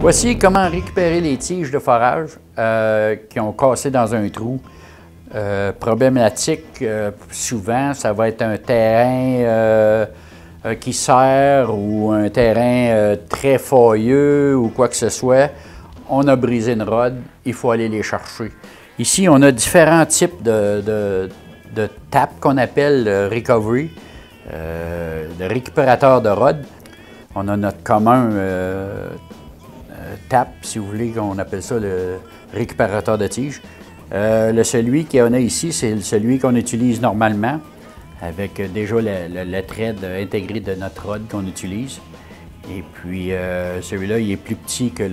Voici comment récupérer les tiges de forage qui ont cassé dans un trou. Problématique, souvent, ça va être un terrain qui serre ou un terrain très failleux ou quoi que ce soit. On a brisé une rod, il faut aller les chercher. Ici, on a différents types de tapes qu'on appelle recovery, de récupérateur de rod. On a notre commun tape, si vous voulez, qu'on appelle ça le récupérateur de tige. Celui qu'on a ici, c'est celui qu'on utilise normalement, avec déjà le thread intégré de notre rod qu'on utilise. Et puis, celui-là, il est plus petit que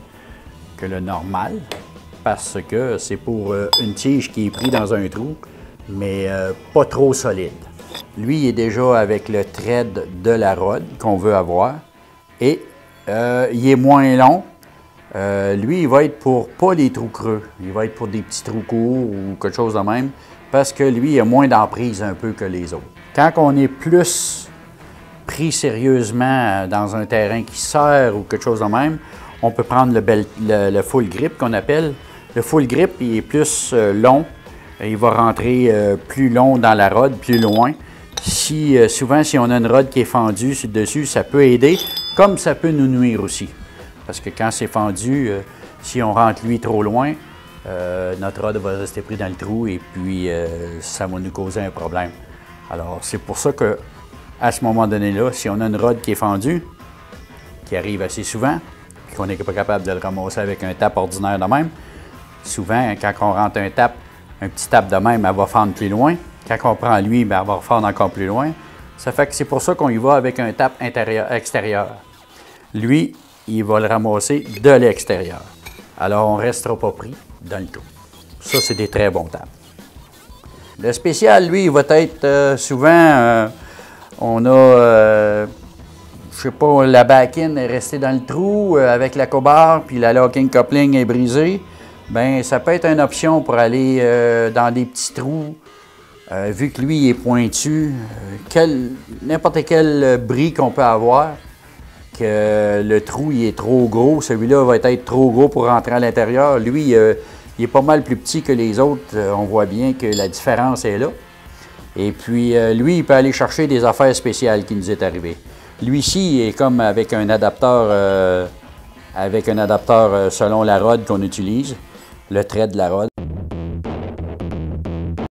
le normal, parce que c'est pour une tige qui est prise dans un trou, mais pas trop solide. Lui, il est déjà avec le thread de la rod qu'on veut avoir, et il est moins long. Lui, il va être pour pas les trous creux, il va être pour des petits trous courts ou quelque chose de même, parce que lui, il a moins d'emprise un peu que les autres. Quand on est plus pris sérieusement dans un terrain qui serre ou quelque chose de même, on peut prendre le full grip qu'on appelle. Le full grip, il est plus long, il va rentrer plus long dans la rod, plus loin. Souvent, si on a une rod qui est fendue dessus, ça peut aider, comme ça peut nous nuire aussi. Parce que quand c'est fendu, si on rentre lui trop loin, notre rod va rester pris dans le trou et puis ça va nous causer un problème. Alors, c'est pour ça qu'à ce moment donné-là, si on a une rod qui est fendue, qui arrive assez souvent, puis qu'on n'est pas capable de le ramasser avec un tap ordinaire de même, souvent, quand on rentre un petit tap de même, elle va fendre plus loin. Quand on prend lui, bien, elle va fendre encore plus loin. Ça fait que c'est pour ça qu'on y va avec un tap extérieur. Lui, il va le ramasser de l'extérieur. Alors, on ne restera pas pris dans le trou. Ça, c'est des très bons taps. Le spécial, lui, il va être souvent, on a, je sais pas, la back-in est restée dans le trou avec la cobarre, puis la locking coupling est brisée. Bien, ça peut être une option pour aller dans des petits trous. Vu que lui il est pointu, n'importe quel bris qu'on peut avoir, que le trou il est trop gros, celui-là va être trop gros pour rentrer à l'intérieur. Lui, il est pas mal plus petit que les autres. On voit bien que la différence est là. Et puis, lui, il peut aller chercher des affaires spéciales qui nous est arrivées. Lui-ci, il est comme avec un adapteur selon la rod qu'on utilise, le thread de la rod.